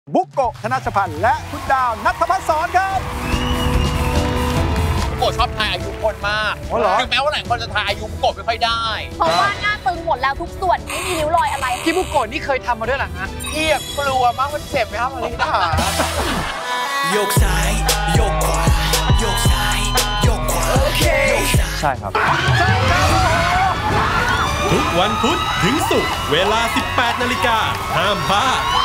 บุกโกะธนชพันธ์และคุณดาวณัฐภัสสรครับบุกโกะชอบทายอายุคนมากถึงแม้ว่าหลายคนจะทายอายุบุกโกะไม่ค่อยได้เพราะว่าหน้าตึงหมดแล้วทุกส่วนไม่มีริ้วรอยอะไรพี่บุกโกะนี่เคยทำมาด้วยหรอฮะพี่กลัวมากมันเจ็บไหมครับมาริดาโยกซ้ายโยกขวาโยกซ้ายโยกขวาโอเคใช่ครับทุกวันพุธถึงศุกร์เวลา 18 นาฬิกาห้ามพลาด